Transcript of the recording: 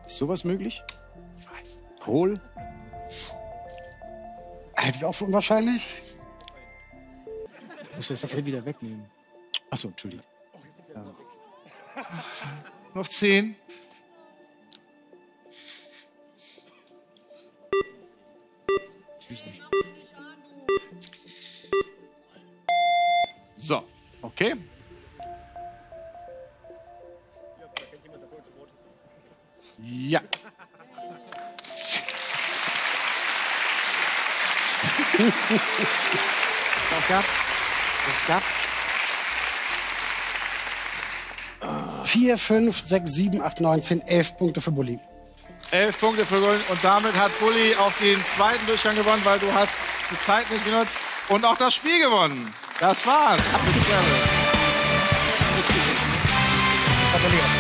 Ist sowas möglich? Ich weiß. Hohl? Hätte ich auch für unwahrscheinlich. Muss ich das jetzt wieder wegnehmen? Achso, Entschuldigung. Ja. Noch 10. Tschüss nicht. So, okay. Ja. Das gab. 4, 5, 6, 7, 8, 9, 10, 11 Punkte für Bulli. 11 Punkte für Bulli. Und damit hat Bulli auch den zweiten Durchgang gewonnen, weil du hast die Zeit nicht genutzt. Und auch das Spiel gewonnen. Das war's. Gratuliere.